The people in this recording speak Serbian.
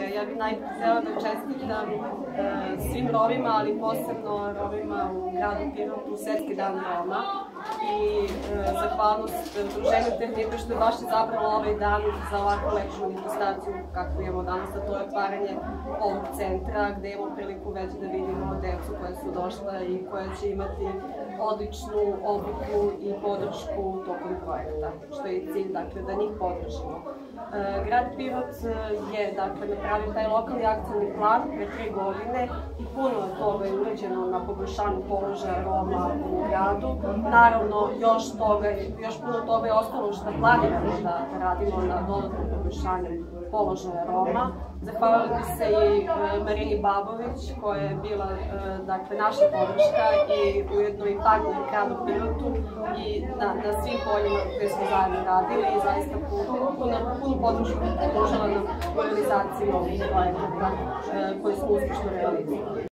Ja bih najprije htjela da čestitam svim Romima, ali posebno Romima u gradu Pirotu, Svetski dan Roma i zahvalnost Udruženju Ternipe što je baš izabralo ovaj dan za ovakvu lepu manifestaciju kakvu imamo danas, a to je otvaranje ovog centra gde imamo priliku već da vidimo decu koja su došla i koja će imati odličnu obuku i podršku tokom projekta, što je i cilj, dakle, da njih podržimo. Grad Pirot je, dakle, napravio taj lokalni akcioni plan pre 3 godine i puno toga je urađeno na poboljšanju položaja Roma u gradu. Naravno, još puno toga je ostalo što planiramo da radimo na dodatnom poboljšanju položaja Roma. Zahvalila bi se i Marini Babović, koja je bila, dakle, naša podrška i ujedno i partner gradu Pirotu i na svim poljima koje smo zajedno radili i zaista punu podršku pružila nam u realizaciji ovih projekata koji smo uspešno realizovali.